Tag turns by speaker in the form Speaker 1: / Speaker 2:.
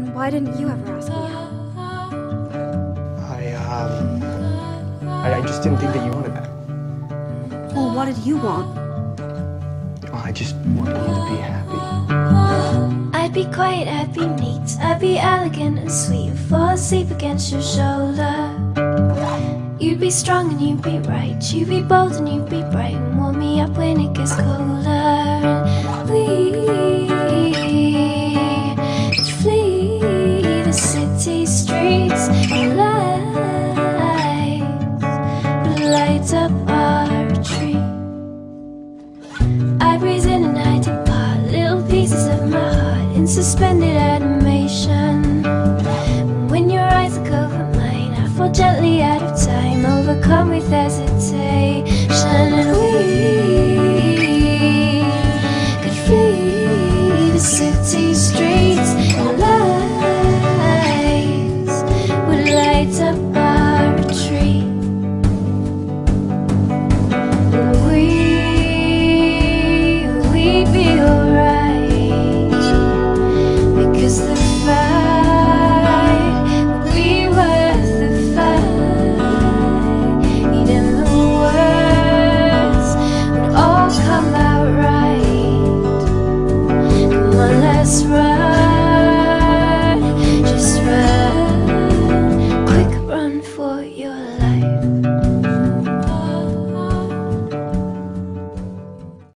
Speaker 1: Then why didn't you ever ask me out?
Speaker 2: I just didn't think that you wanted that.
Speaker 1: Well, what did you want?
Speaker 2: Oh, I just wanted you to be happy.
Speaker 3: I'd be quiet, I'd be neat, I'd be elegant and sweet, fall asleep against your shoulder. You'd be strong and you'd be right, you'd be bold and you'd be bright, and warm me up when it gets colder. And we flee the city streets and lights up our retreat. I breathe in and I depart, little pieces of my heart in suspended animation.